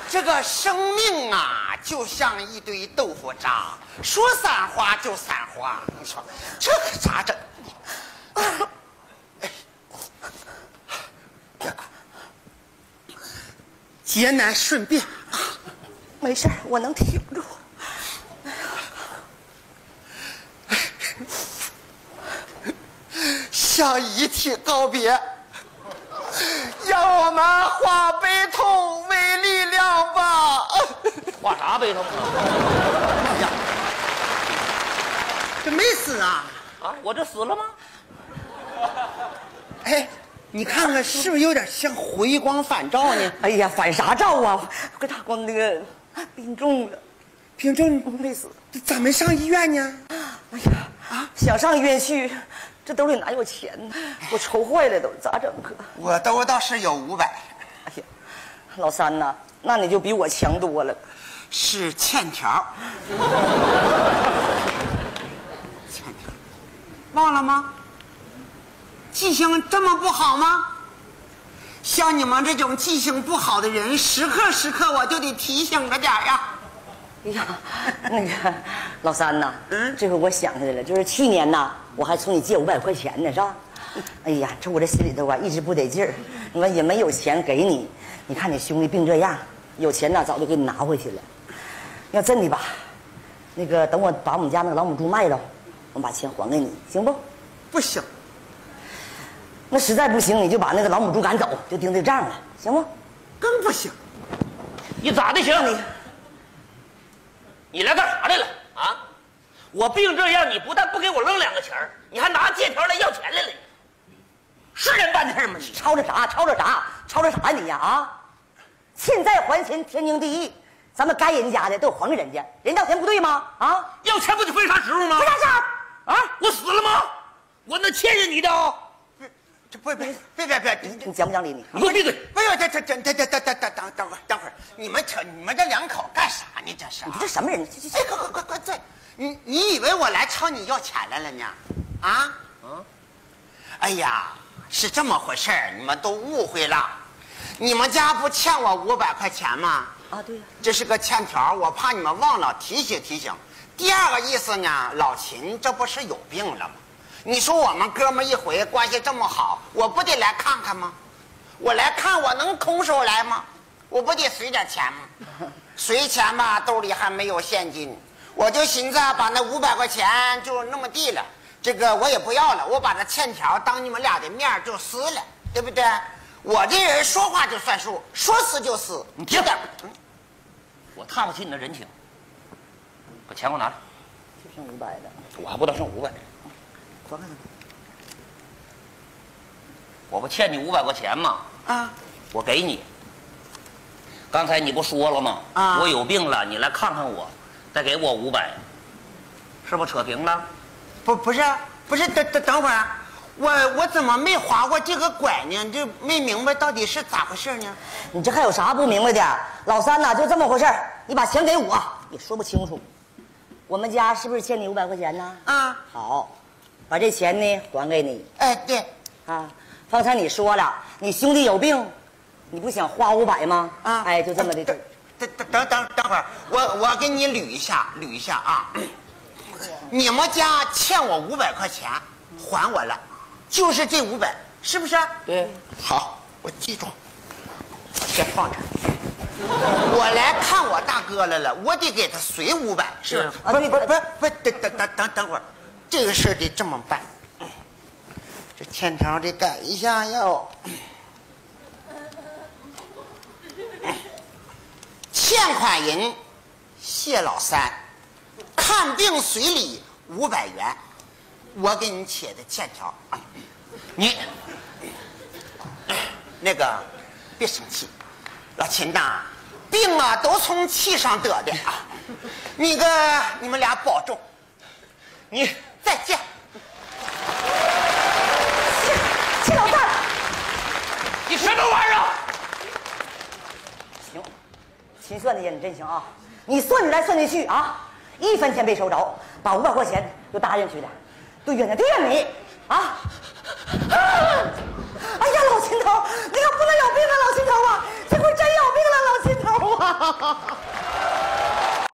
这个生命啊，就像一堆豆腐渣，说散花就散花。你说这可咋整？劫难顺变， 没事，我能挺住。 向遗体告别，让我们化悲痛为力量吧。 化啥悲痛啊？ 哎呀，这没死啊！ 啊，我这死了吗？ 哎，你看看是不是有点像回光返照呢？ 哎呀，返啥照啊？给大光那个病重了， 病重没死。 咋没上医院呢？ 哎呀，想上医院去，这兜里哪有钱呢？我愁坏了都，咋整可？ 我兜倒是有500。 哎呀，老三呐，那你就比我强多了。 是欠条。欠条，忘了吗？记性这么不好吗？像你们这种记性不好的人，时刻我就得提醒着点呀。 哎呀，那个老三呐，这回我想起来了，就是去年呐，我还从你借500块钱呢，是吧？哎呀，这我这心里头啊一直不得劲儿，你们也没有钱给你。你看你兄弟病这样，有钱呐早就给你拿回去了。要真的吧，那个等我把我们家那个老母猪卖了，我把钱还给你，行不？ 不行。 那实在不行，你就把那个老母猪赶走，就盯这账了，行不？ 更不行。 你咋的行？你来干啥来了啊？我病这样，你不但不给我扔2个钱儿，你还拿借条来要钱来了，是人办的事吗？你吵着啥？吵着啥？吵着啥你呀？啊！欠债还钱，天经地义，咱们该人家的都还给人家，人要钱不对吗？啊！ 要钱不得分啥时候吗？ 分啥时候？ 啊！我死了吗？我那欠着你的啊！ 这别， 你讲不讲理你？ 你给我闭嘴！ 不是，等会儿，你们这2口干啥呢？这是？ 你这什么人？ 哎，快坐！你以为我来朝你要钱来了呢？啊？哎呀，是这么回事儿，你们都误会了。你们家不欠我500块钱吗？ 啊，对呀。 这是个欠条，我怕你们忘了，提醒。第二个意思呢，老秦这不是有病了吗？你说我们哥们一回关系这么好，我不得来看看吗？我来看，我能空手来吗？我不得随点钱吗？随钱吧，兜里还没有现金，我就寻思把那500块钱就那么地了，这个我也不要了，我把这欠条当你们俩的面就撕了，对不对？我这人说话就算数，说撕就撕。 你听点，我看不起你的人情，把钱给我拿来。 就剩500了， 我还不到剩500。 还看看。 我不欠你500块钱吗？ 啊， 我给你。刚才你不说了吗？ 啊， 我有病了，你来看看我，再给我500，是不是扯平了？ 不是，等会儿啊，我怎么没划过这个拐呢？这没明白到底是咋回事呢？ 你这还有啥不明白的？老三呐，就这么回事儿，你把钱给我也说不清楚。我们家是不是欠你500块钱呢？ 啊， 好，把这钱呢还给你。 哎，对， 啊，方才你说了，你兄弟有病，你不想花500吗？ 啊， 哎，就这么的。 等会儿，我给你捋一下啊。你们家欠我500块钱，还我了，就是这500，是不是？ 对。 好，我记住，先放这。我来看我大哥来了，我得给他随500，是吧？ 啊， 不，等会儿，这个事儿得这么办。这欠条得改一下哟。欠款人谢老三，看病随礼500元，我给你写的欠条。你那个别生气，老秦呐，病啊都从气上得的啊。那个你们俩保重，你再见。 谢老大， 你什么玩意儿？ 行，秦算的也你真行啊！你算着来算着去啊，1分钱没收着，把500块钱就搭进去了。对呀，你啊！哎呀，老秦头，你可不能有病啊，老秦头啊！这回真有病了，老秦头啊！